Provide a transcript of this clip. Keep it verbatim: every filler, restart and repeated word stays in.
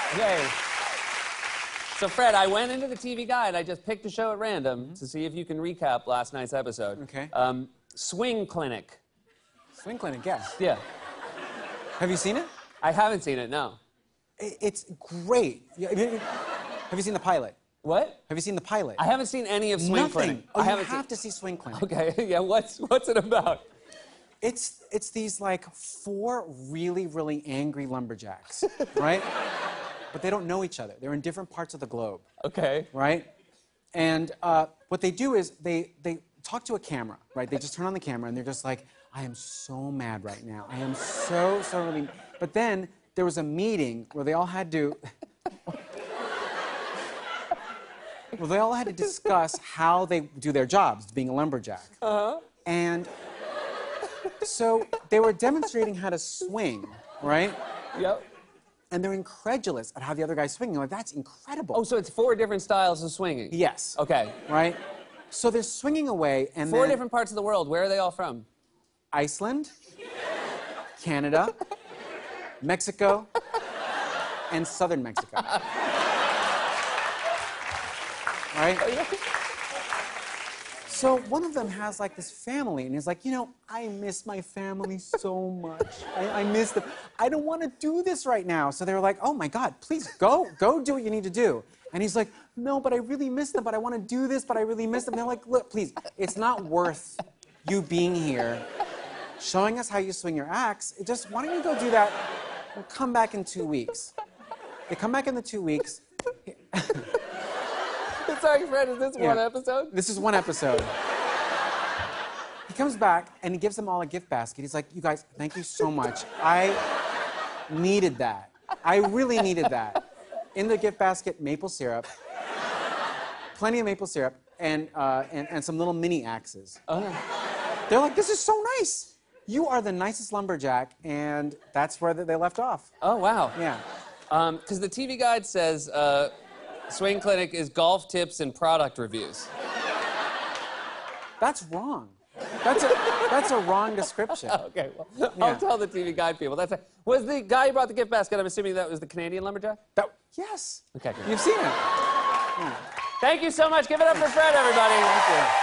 Okay. So, Fred, I went into the T V Guide. I just picked a show at random mm-hmm. to see if you can recap last night's episode. Okay. Um, Swing Clinic. Swing Clinic, yeah. Yeah. Have you seen it? I haven't seen it, no. It's great. Have you seen the pilot? What? Have you seen the pilot? I haven't seen any of Swing Nothing. Clinic. Oh, I you haven't have seen... to see Swing Clinic. Okay, yeah, what's, what's it about? It's, it's these, like, four really, really angry lumberjacks, right? But they don't know each other. They're in different parts of the globe. Okay. Right? And uh, what they do is they, they talk to a camera, right? They just turn on the camera, and they're just like, I am so mad right now. I am so, so really... But then there was a meeting where they all had to... well, they all had to discuss how they do their jobs, being a lumberjack. Uh-huh. And so they were demonstrating how to swing, right? Yep. And they're incredulous at how the other guy's swinging. They're like, that's incredible. Oh, so it's four different styles of swinging? Yes. Okay. Right? So they're swinging away, and Four then... different parts of the world. Where are they all from? Iceland, Canada, Mexico, and southern Mexico. Right? So one of them has, like, this family, and he's like, you know, I miss my family so much. I, I miss them. I don't want to do this right now. So they were like, oh, my God, please, go. Go do what you need to do. And he's like, no, but I really miss them, but I want to do this, but I really miss them. And they're like, look, please, it's not worth you being here, showing us how you swing your axe. It just, why don't you go do that and come back in two weeks? They come back in the two weeks. Sorry, Fred, is this yeah. one episode? This is one episode. He comes back, and he gives them all a gift basket. He's like, you guys, thank you so much. I needed that. I really needed that. In the gift basket, maple syrup, plenty of maple syrup, and, uh, and, and some little mini axes. Oh. They're like, this is so nice. You are the nicest lumberjack, and that's where they left off. Oh, wow. Yeah. Because um, the T V Guide says uh, Swing Clinic is golf tips and product reviews. That's wrong. That's a, that's a wrong description. Okay, well, yeah. I'll tell the T V Guide people. That's a, was the guy who brought the gift basket, I'm assuming that was the Canadian lumberjack? That, yes. Okay, good. You've seen it. Yeah. Thank you so much. Give it up for Fred, everybody. Thank you.